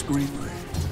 discreetly.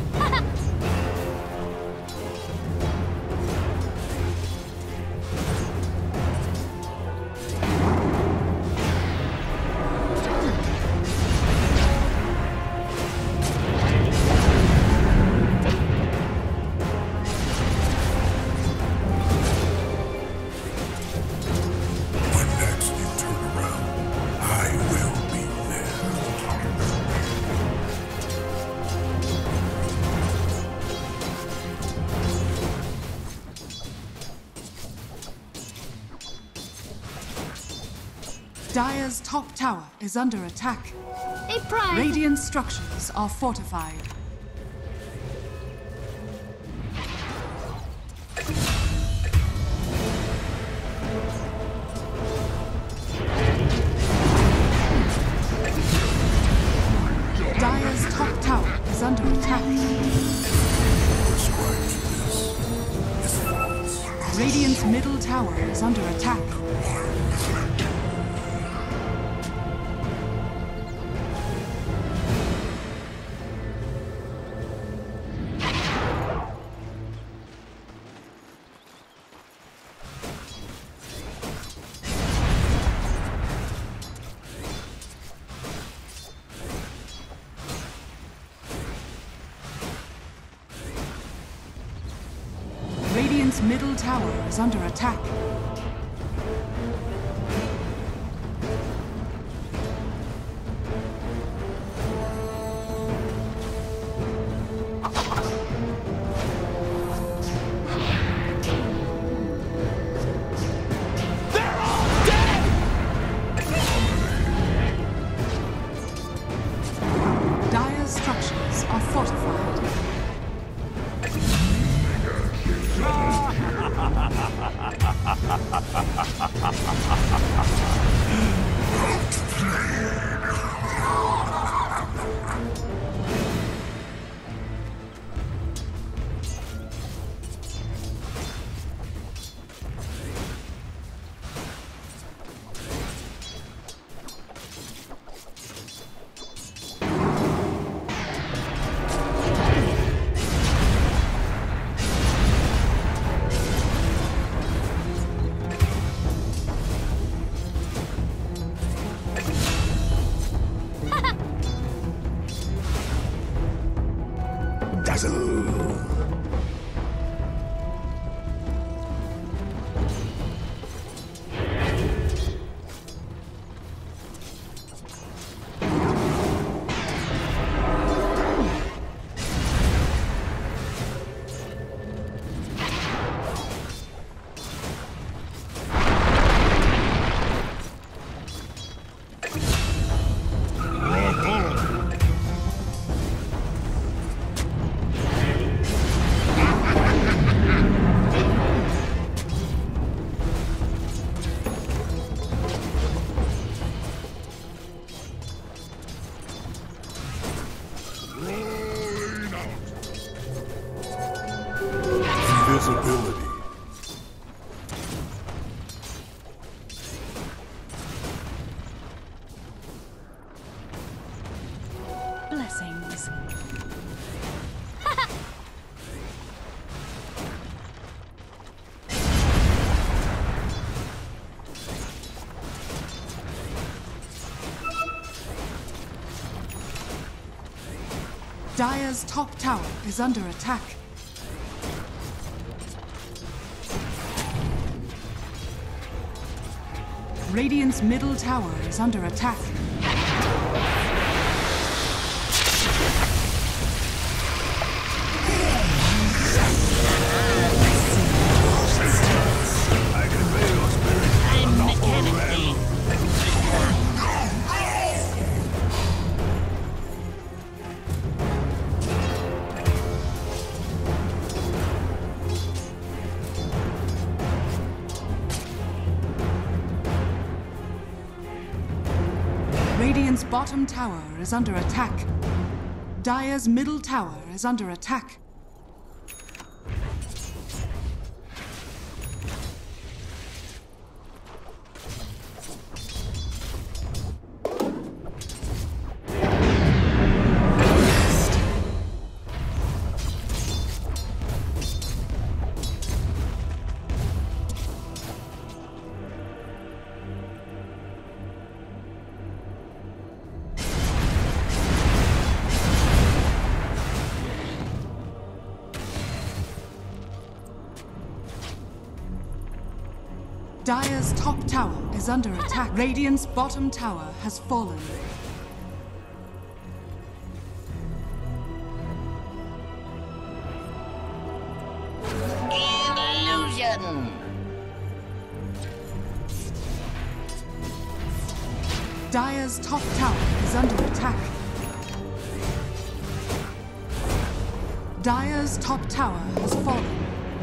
Dire's top tower is under attack. A prize! Radiant structures are fortified. Dire's top tower is under attack. Radiant's middle tower is under attack. Radiant's middle tower is under attack. Dire's structures are fortified. Invisibility. Blessings. Dire's top tower is under attack. Radiant's middle tower is under attack. I'm mechanically. Radiant's bottom tower is under attack. Dire's middle tower is under attack. Dire's top tower is under attack. Radiant's bottom tower has fallen. Illusion! Dire's top tower is under attack. Dire's top tower has fallen.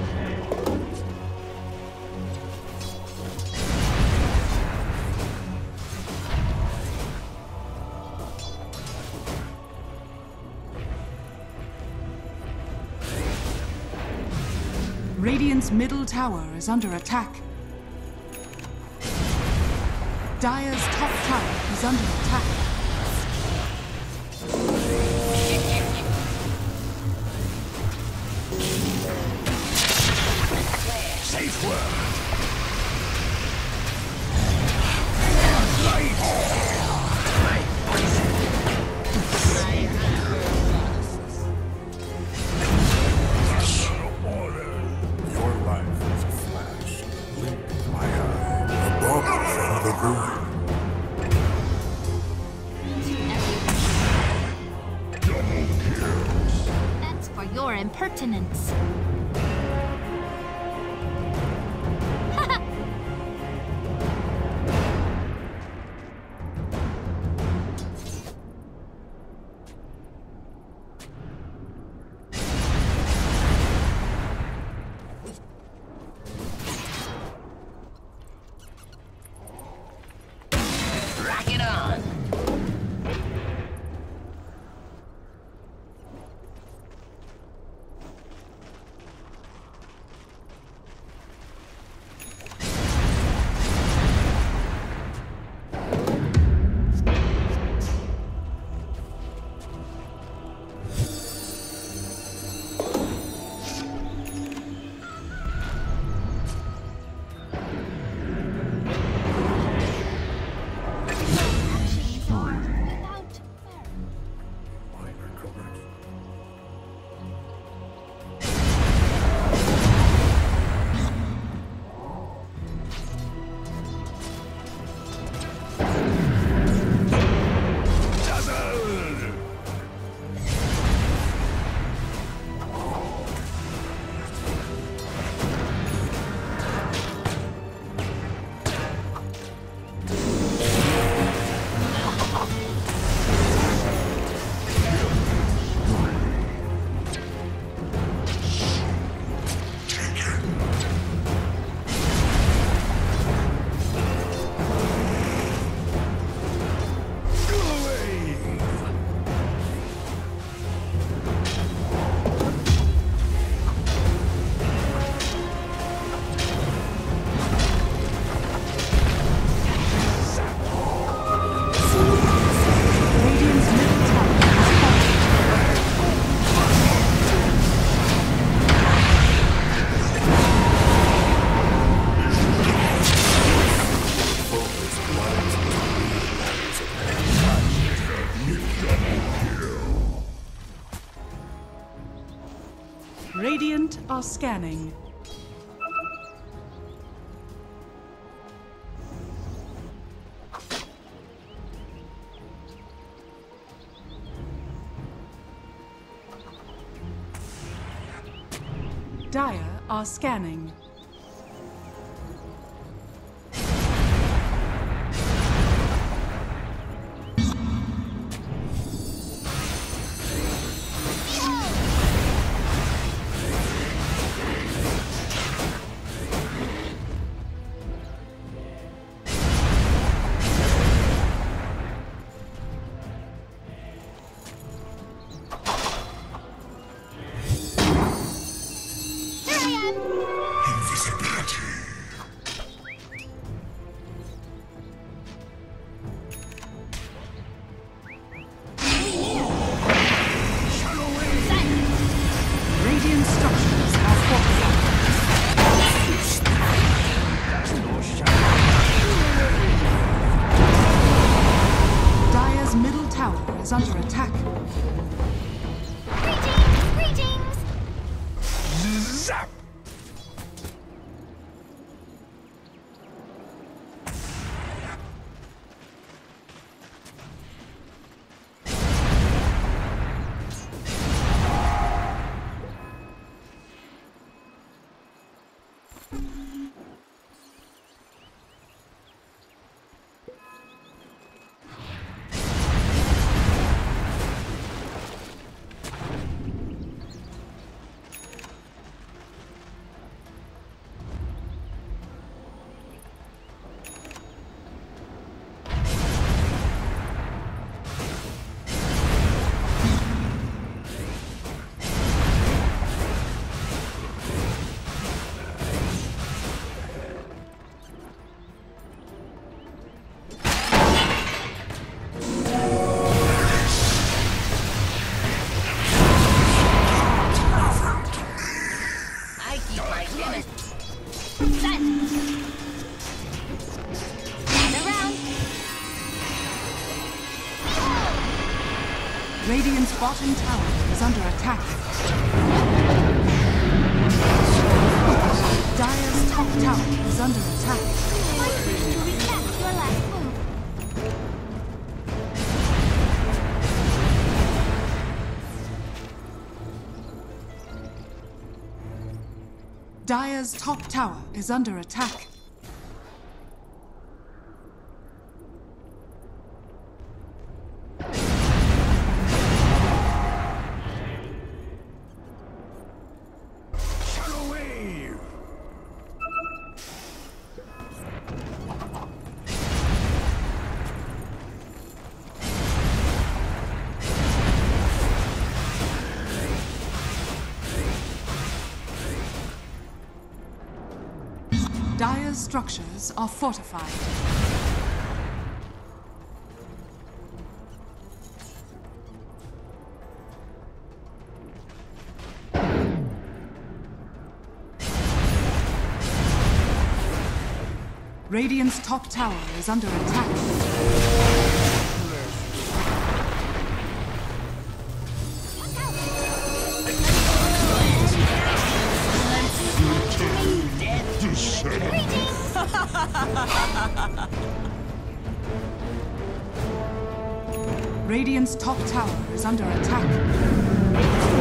Radiant's middle tower is under attack. Dire's top tower is under attack. Safe word. Your life is a flash. Blink my eye. A bubble from the ruin. That's for your impertinence. Rock it on! Radiant are scanning. Dire are scanning. Radiant structures are fortified. Dire's middle tower is under attack. Greetings! Zap! Radiant's bottom tower is under attack. Dire's top tower is under attack. Fight me to recap your last move. Dire's top tower is under attack. Dire's structures are fortified. Radiant's top tower is under attack. Radiant's top tower is under attack.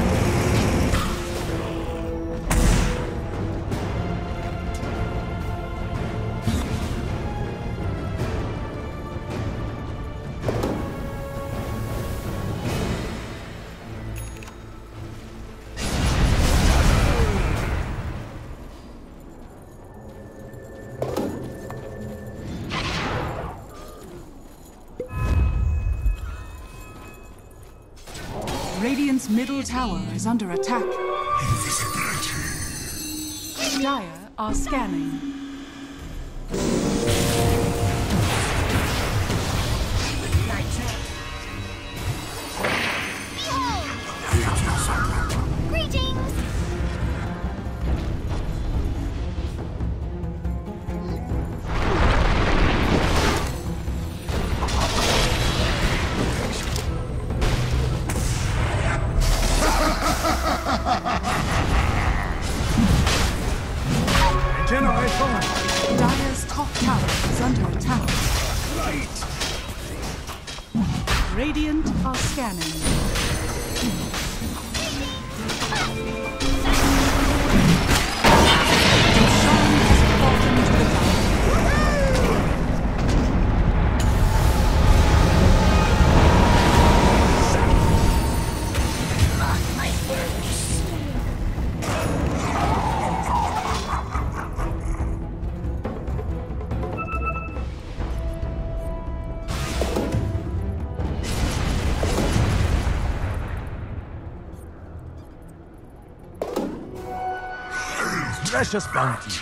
Radiant's middle tower is under attack. Dire are scanning. Greetings! Dire's top tower is under attack. Radiant are scanning. Sean has fallen to the ground. Precious bounty.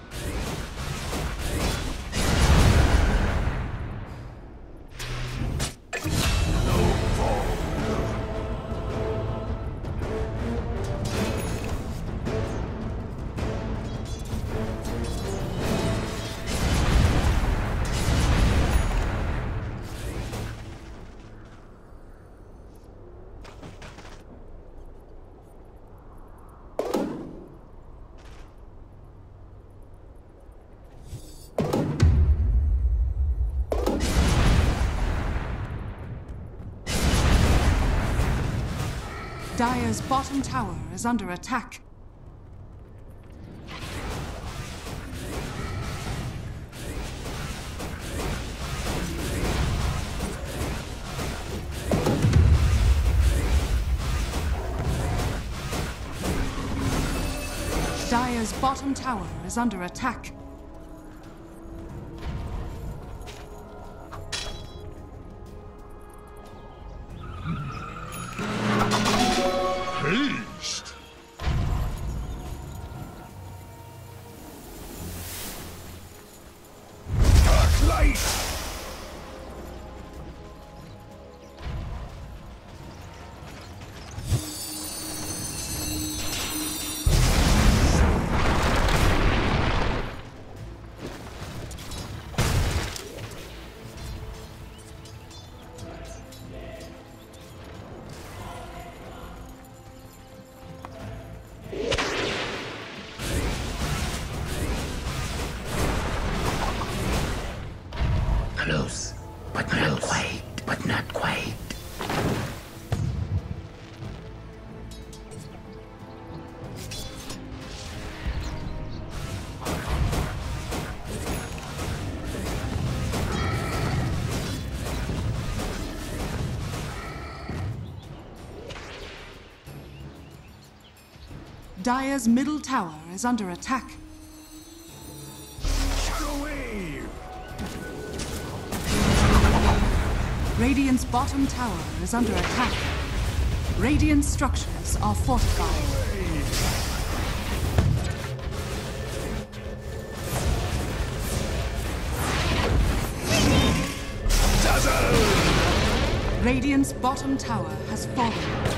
Dire's bottom tower is under attack. Dire's bottom tower is under attack. Haste! Dark light! Dire's middle tower is under attack. Shadow Wave! Radiant's bottom tower is under attack. Radiant structures are fortified. Radiant's bottom tower has fallen.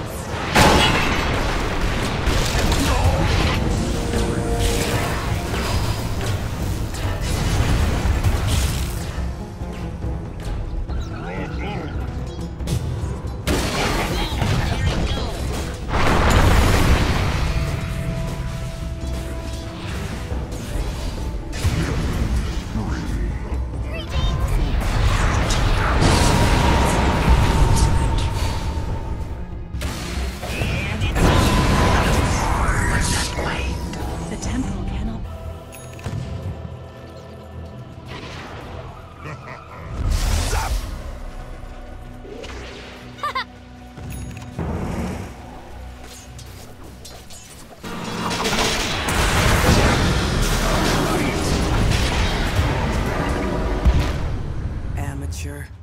Amateur.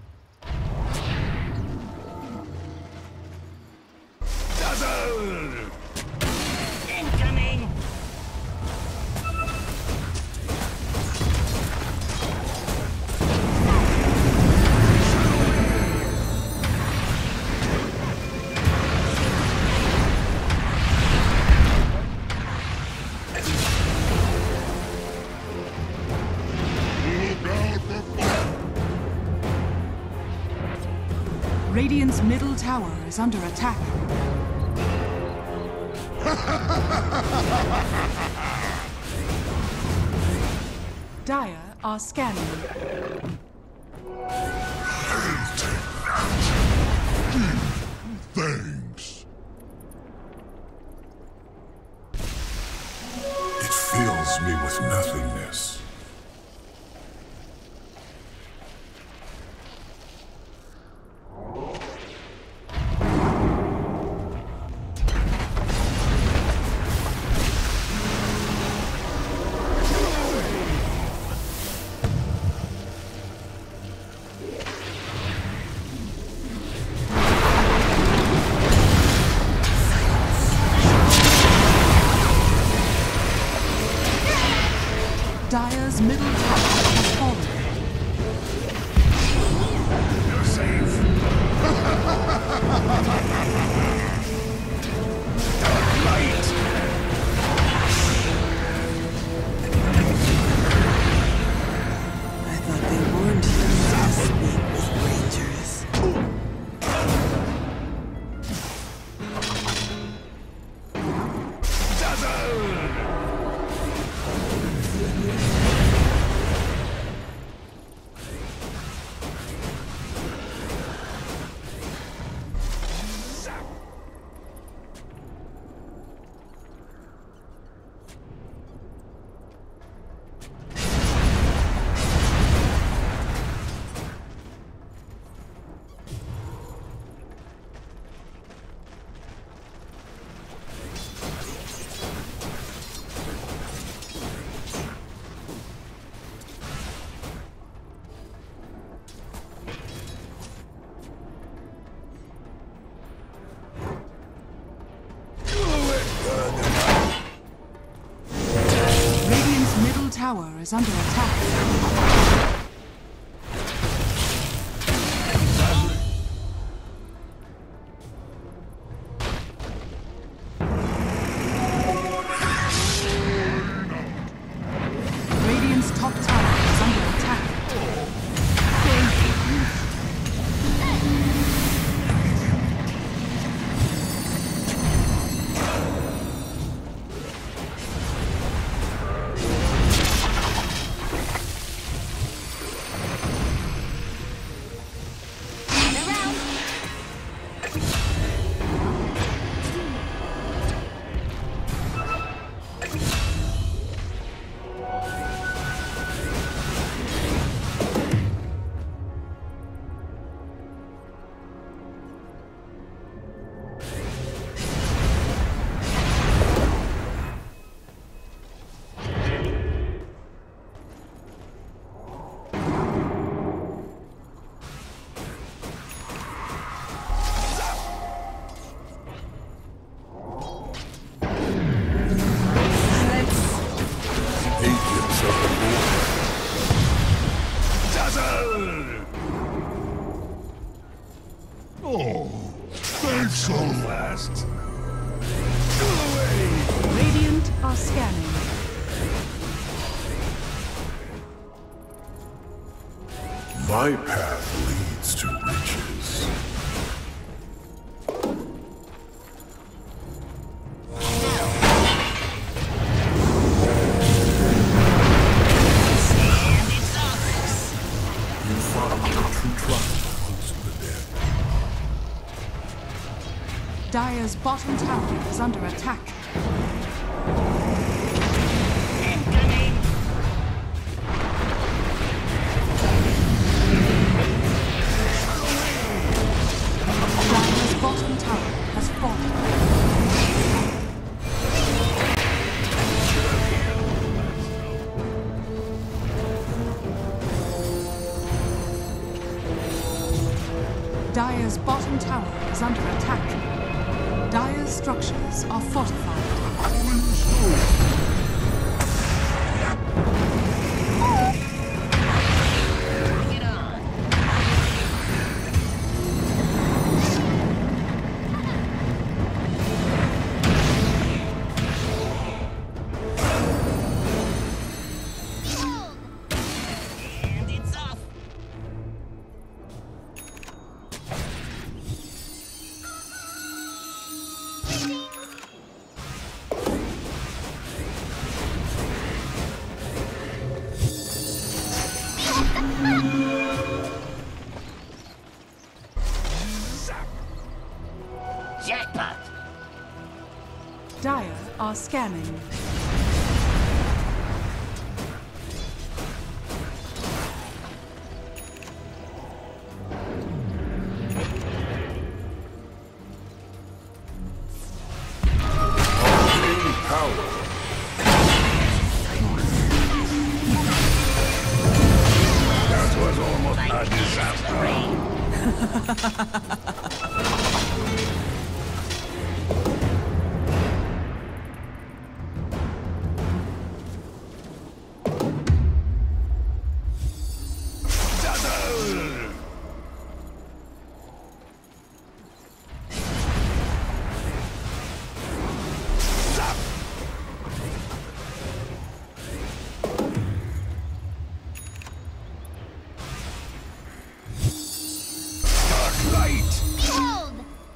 Incoming! Radiant's middle tower is under attack. Dire are scanning. Thanks. It fills me with nothingness. Dire's middle tower has fallen. You're safe. I thought they warned you this speed was dangerous. Radiant's middle tower is under attack. Radiant's top tower is under attack. Thanks so fast. Radiant are scanning. My path leads to riches. You found your true triumph amongst the dead. Dire's bottom tower is under attack. Incoming! Dire's bottom tower has fallen. Dire's bottom tower is under attack. Dire's structures are fortified. Get on! And it's off! Jackpot! Dire are scanning. That was almost a disaster. Behold!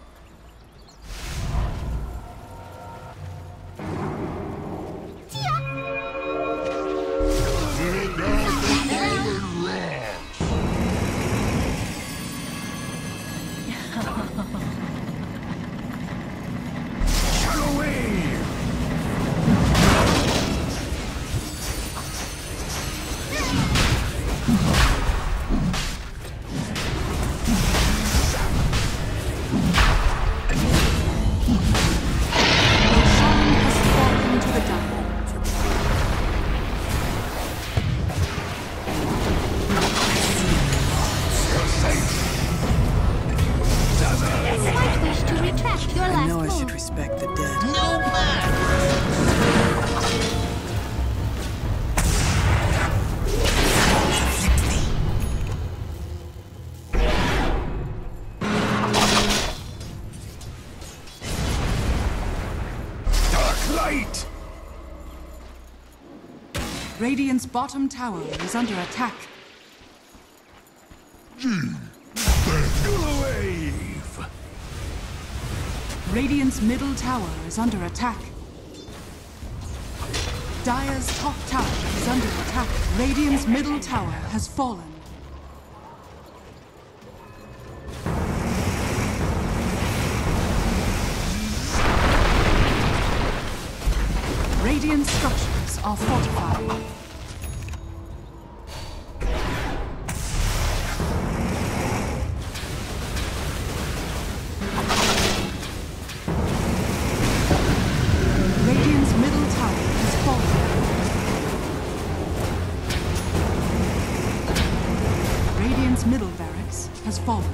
Shaman has fallen to the dire. Might wish to retract your I last know I should move. respect the dead. No more! Dark light! Radiant's bottom tower is under attack. Wave! Radiant's middle tower is under attack. Dire's top tower is under attack. Radiant's middle tower has fallen. Radiant structures are fortified. Radiant's middle tower has fallen. Radiant's middle barracks has fallen.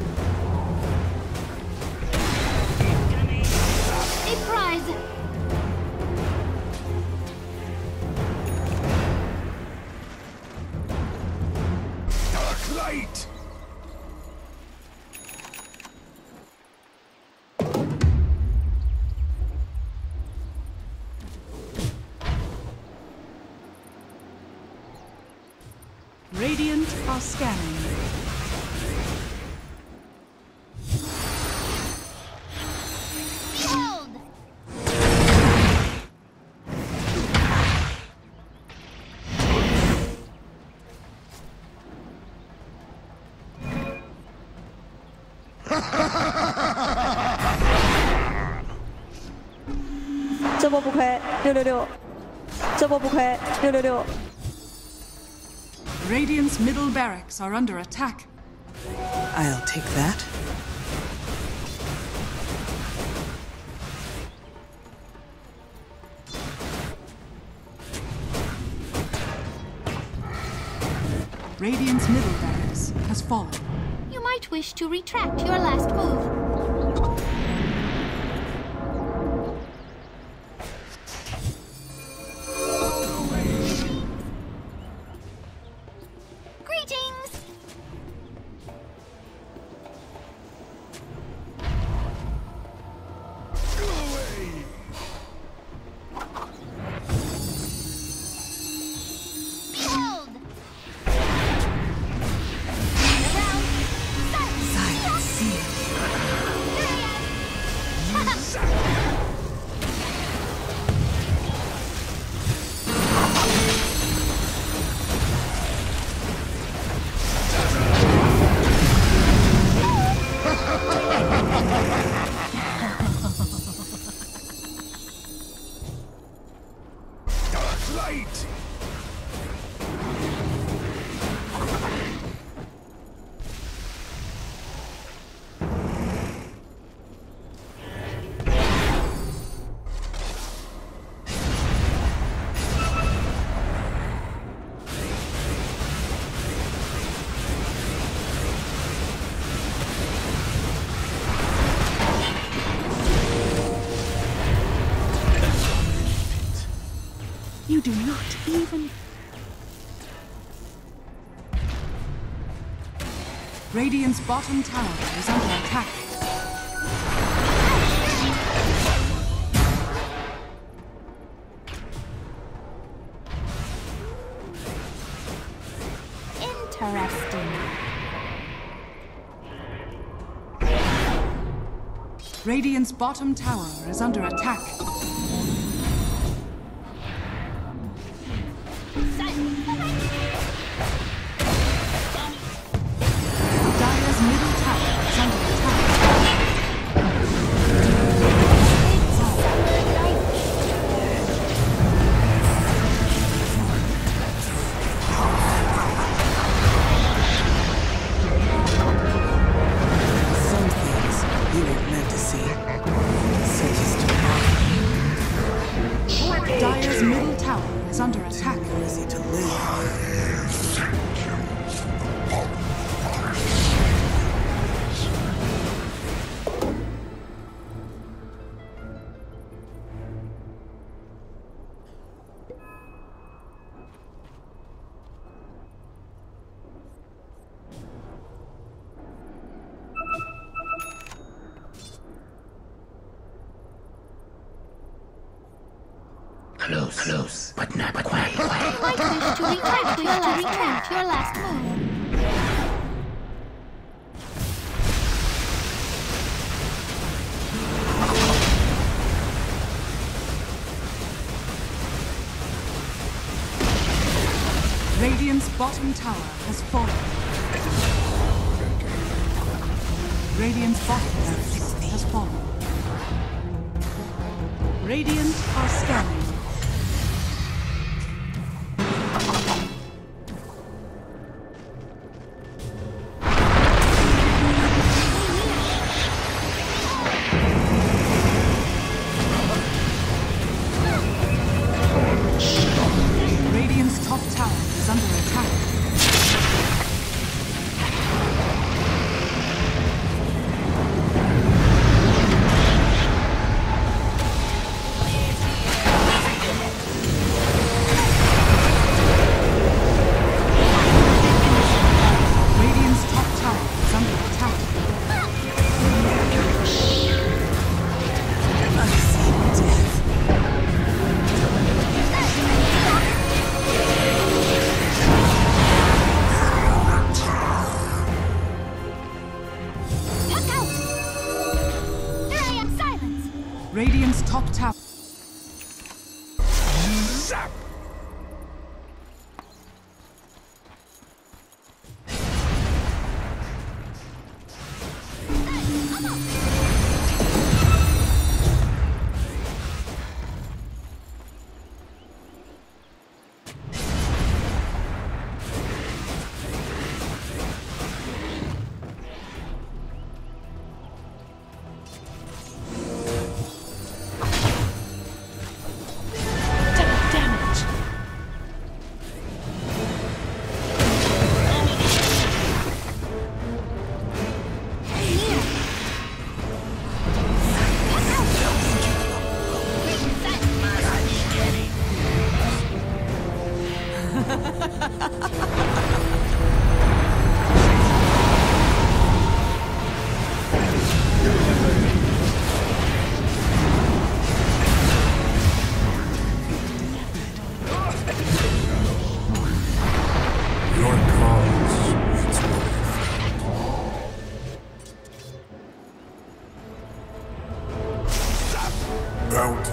A prize! Radiant are scanning. Behold! Radiant's middle barracks are under attack. I'll take that. Radiant's middle barracks has fallen. You might wish to retract your last move. Greetings! Behold! Around! Silence sealed. Dark light! You do not even... Radiant's bottom tower is under attack. Interesting. Radiant's bottom tower is under attack. Dire's middle tower is under attack. Some things you weren't meant to see. Such as tomorrow. Dire's middle tower is under attack. Easy to live. Close, but not quite. You might wish to retract your last move. Radiant's bottom tower has fallen. Radiant's bottom barracks has fallen. Radiant are scanning. Radiant's top tower is under attack. Radiant's top tower. Zap! Your cause is bounty.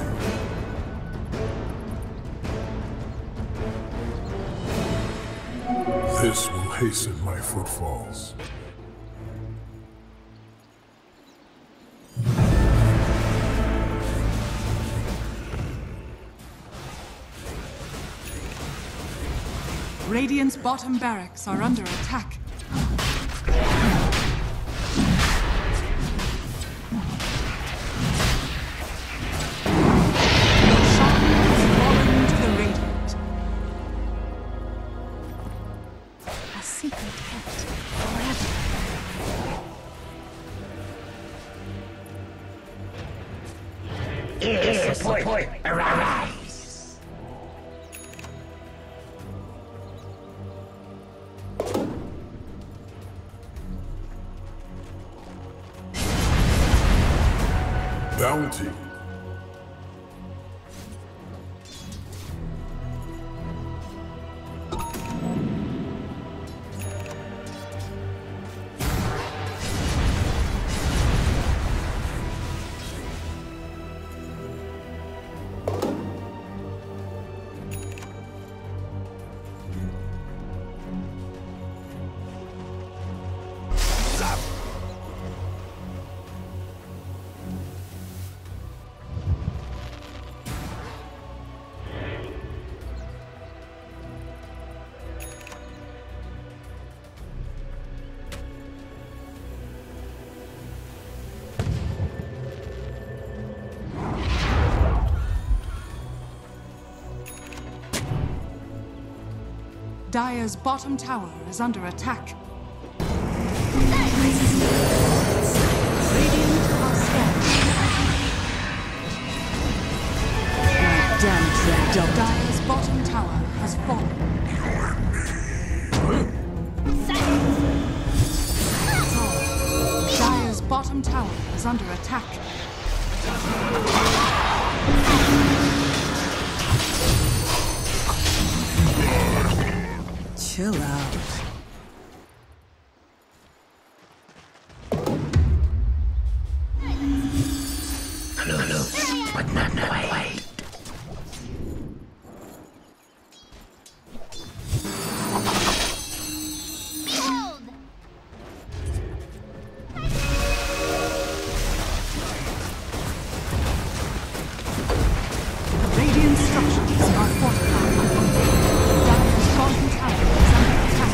This will hasten my footfalls. Radiant's bottom barracks are under attack. Shine has fallen to the Radiant. A secret kept forever. Air support, arise! Bounty. Dire's bottom tower is under attack. Radiant are scared. Damn trap. Dire's bottom tower has fallen. Dire's bottom tower is under attack. Chill out. Close, but not quite. Behold! Radiant structures are fortified. Dire's bottom tower is under attack.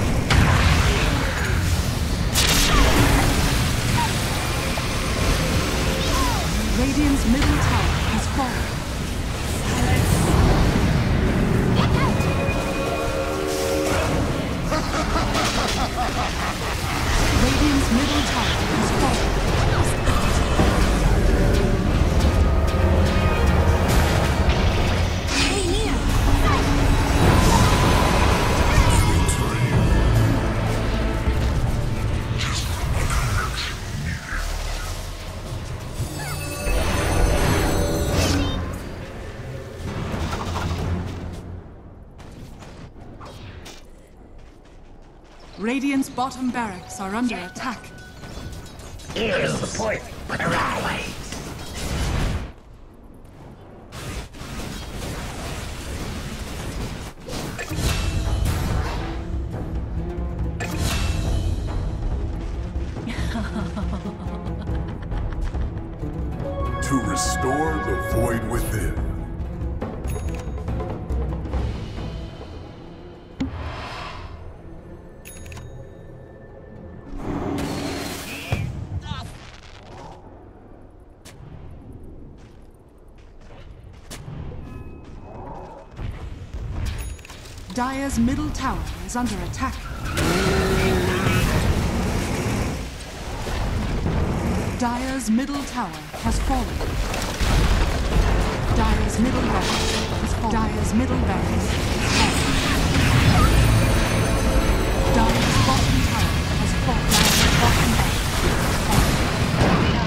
Radiant's middle tower has fallen. Radiant's middle tower has fallen. Stay near! Radiant's bottom barracks are under attack. Air support, but arise! to restore the void within. Dire's middle tower is under attack. Dire's middle tower has fallen. Dire's middle barracks has fallen. Dire's middle barracks has fallen. Dire's bottom tower has fallen. Dire's bottom barracks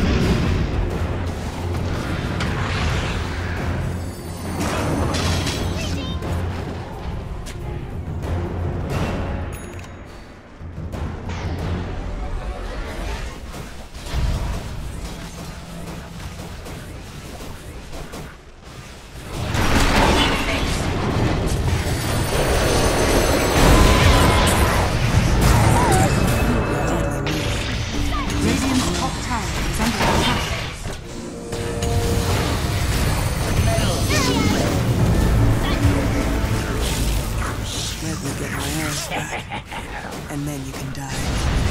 and then you can die.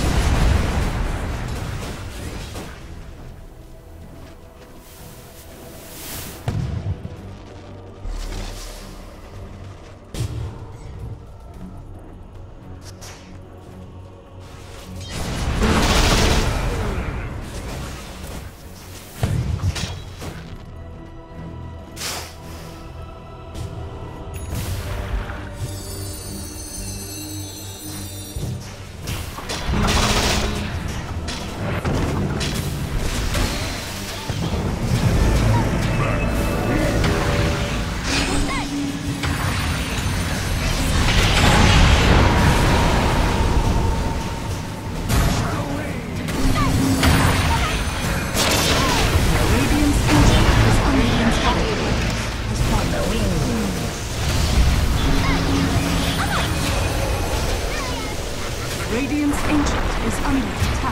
Radiant's Ancient is under attack.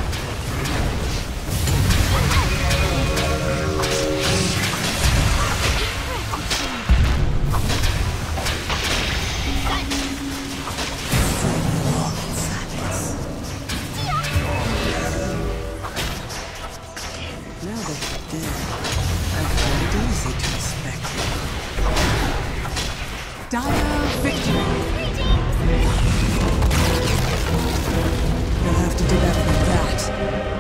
Now that you're dead, I've found it easy to respect you. Dire victory. You'll have to do better than that.